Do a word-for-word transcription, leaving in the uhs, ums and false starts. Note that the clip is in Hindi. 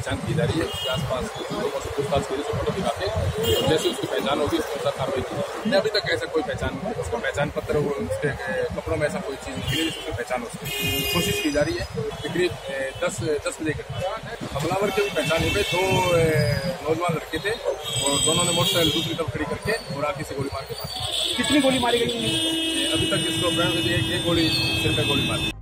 पहचान की जा रही है। उसके आसपास लोगों से पूछताछ की फोटो दिखा के जैसे उसकी पहचान होगी उसके अनुसार कार्रवाई की जाएगी। अभी तक ऐसा कोई पहचान नहीं, उसका पहचान पत्र उसके कपड़ों में ऐसा कोई चीज़ निकली जिसकी पहचान हो सके, कोशिश की जा रही है। करीब दस दस बजे के हमलावर की भी पहचान हो गई। दो नौजवान लड़के थे और दोनों ने मोटरसाइकिल दूसरी तरफ खड़ी करके और आगे से गोली मार के मारी। कितनी गोली मारी गई? अभी तक इसको एक गोली सिर में गोली मारी।